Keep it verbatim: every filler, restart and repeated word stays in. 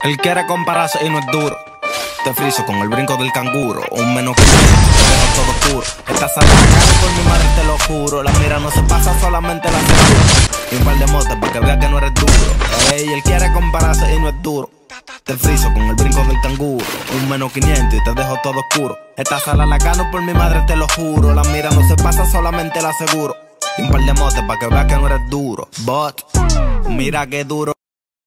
Él quiere compararse y no es duro. Te friso con el brinco del canguro. Un menos que te dejo todo oscuro. Esta sala la cara por mi madre, te lo juro. La mira no se pasa, solamente la seguro. Y un par de motes para que vea que no eres duro. Ey, él quiere compararse y no es duro. Te friso con el brinco del canguro. Un menos quinientos y te dejo todo oscuro. Esta sala la gano por mi madre, te lo juro. La mira no se pasa, solamente la seguro. Y un par de motes para que vea que no eres duro. But, mira que duro.